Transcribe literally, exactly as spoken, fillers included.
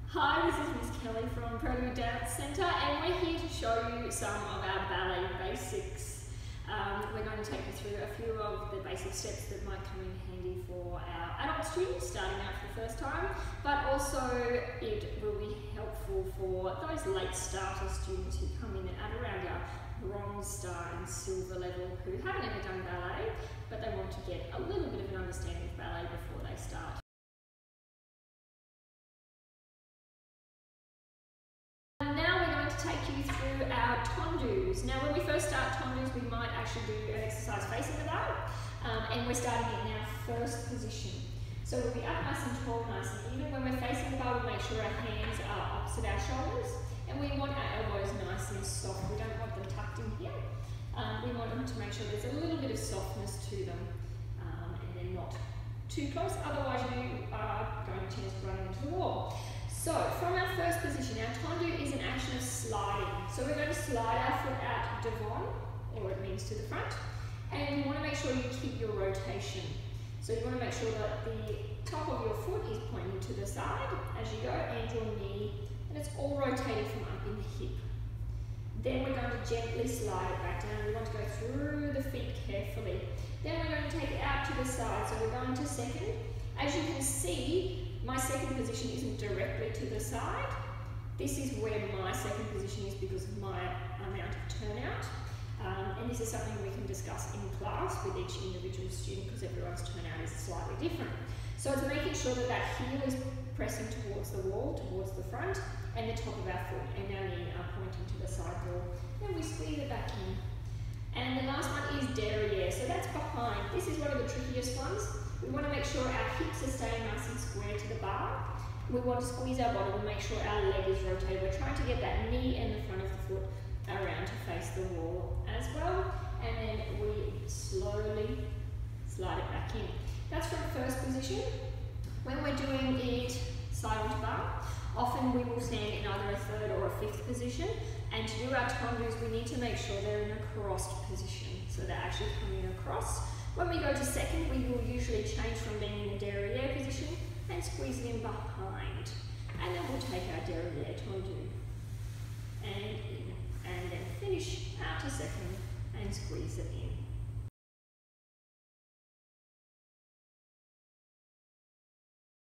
Hi, this is Miss Kelly from Prelude Dance Centre, and we're here to show you some of our ballet basics. Um, we're going to take you through a few of the basic steps that might come in handy for our adult students starting out for the first time, but also it will be helpful for those late starter students who come in at around our bronze, star and silver level who haven't ever done ballet, but they want to get a little bit of an understanding of ballet before they start. Take you through our tendus. Now when we first start tendus, we might actually do an exercise facing the bar, um, and we're starting in our first position. So we'll be up nice and tall, nice and even. When we're facing the bar, we make sure our hands are opposite our shoulders, and we want our elbows nice and soft. We don't want them tucked in here. Um, we want them to make sure there's a little bit of softness to them, um, and they're not too close, otherwise you are going to chance to run into the wall. So from our first position, our tendu is an action of sliding. So we're going to slide our foot out devant, or it means to the front, and you want to make sure you keep your rotation. So you want to make sure that the top of your foot is pointing to the side as you go, and your knee, and it's all rotated from up in the hip. Then we're going to gently slide it back down. We want to go through the feet carefully. Then we're going to take it out to the side. So we're going to second. As you can see, my second position isn't directly to the side. This is where my second position is because of my amount of turnout. Um, and this is something we can discuss in class with each individual student because everyone's turnout is slightly different. So it's making sure that that heel is pressing towards the wall, towards the front, and the top of our foot and our knee are pointing to the side wall. Then we squeeze it back in. And the last one is derriere, so that's behind. This is one of the trickiest ones. We want to make sure our hips are staying nice and square to the bar. We want to squeeze our bottom and make sure our leg is rotated. We're trying to get that knee and the front of the foot around to face the wall as well. And then we slowly slide it back in. That's from first position. When we're doing it silent bar, often we will stand in either a third or a fifth position. And to do our tendus, we need to make sure they're in a crossed position. So they're actually coming across. When we go to second, we will usually change from being in a derriere position and squeeze it in behind. And then we'll take our derriere tendu and in, and then finish out to second and squeeze it in.